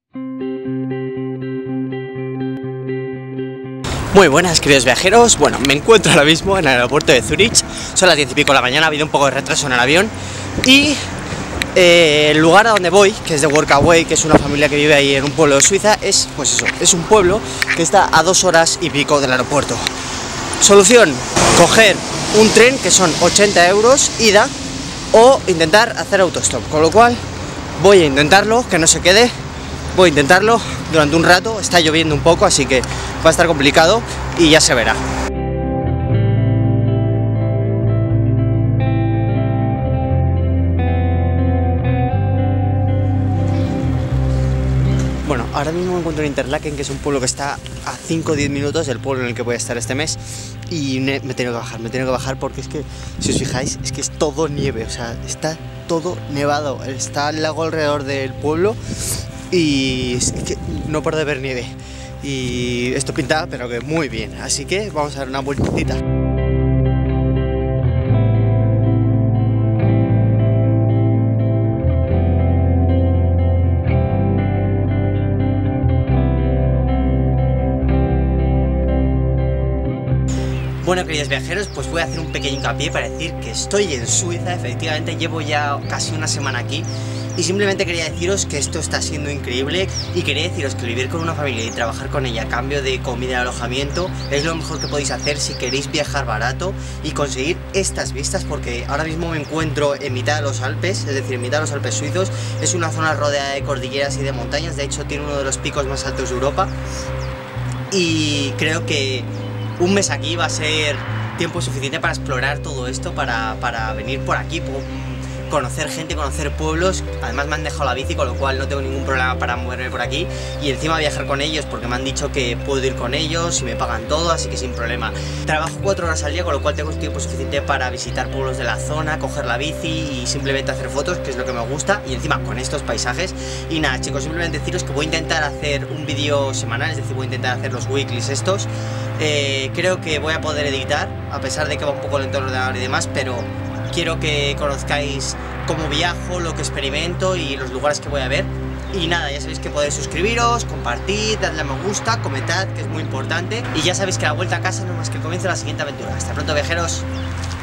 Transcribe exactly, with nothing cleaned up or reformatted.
Muy buenas, queridos viajeros. Bueno, me encuentro ahora mismo en el aeropuerto de Zurich. Son las diez y pico de la mañana, ha habido un poco de retraso en el avión. Y eh, el lugar a donde voy, que es de Workaway, que es una familia que vive ahí en un pueblo de Suiza, es, pues eso, es un pueblo que está a dos horas y pico del aeropuerto. Solución: coger un tren, que son ochenta euros ida, o intentar hacer autostop. Con lo cual voy a intentarlo, que no se quede. Voy a intentarlo durante un rato. Está lloviendo un poco, así que va a estar complicado y ya se verá. Bueno, ahora mismo me encuentro en Interlaken, que es un pueblo que está a cinco o diez minutos del pueblo en el que voy a estar este mes. Y me, me tengo que bajar, me tengo que bajar porque es que, si os fijáis, es que es todo nieve. O sea, está todo nevado. Está el lago alrededor del pueblo y es que no paro de ver nieve. Y esto pinta, pero que muy bien. Así que vamos a dar una vueltecita. Bueno, queridos viajeros, pues voy a hacer un pequeño hincapié para decir que estoy en Suiza. Efectivamente, llevo ya casi una semana aquí. Y simplemente quería deciros que esto está siendo increíble. Y quería deciros que vivir con una familia y trabajar con ella a cambio de comida y alojamiento es lo mejor que podéis hacer si queréis viajar barato y conseguir estas vistas. Porque ahora mismo me encuentro en mitad de los Alpes, es decir, en mitad de los Alpes suizos. Es una zona rodeada de cordilleras y de montañas. De hecho, tiene uno de los picos más altos de Europa. Y creo que un mes aquí va a ser tiempo suficiente para explorar todo esto, para, para venir por aquí, por conocer gente, conocer pueblos. Además me han dejado la bici, con lo cual no tengo ningún problema para moverme por aquí. Y encima viajar con ellos, porque me han dicho que puedo ir con ellos y me pagan todo, así que sin problema. Trabajo cuatro horas al día, con lo cual tengo tiempo suficiente para visitar pueblos de la zona, coger la bici y simplemente hacer fotos, que es lo que me gusta. Y encima con estos paisajes. Y nada, chicos, simplemente deciros que voy a intentar hacer un vídeo semanal, es decir, voy a intentar hacer los weeklies estos. Eh, creo que voy a poder editar, a pesar de que va un poco lento el ordenador y demás, pero quiero que conozcáis cómo viajo, lo que experimento y los lugares que voy a ver. Y nada, ya sabéis que podéis suscribiros, compartir, darle a me gusta, comentad, que es muy importante. Y ya sabéis que la vuelta a casa no es más que el comienzo de la siguiente aventura. Hasta pronto, viajeros.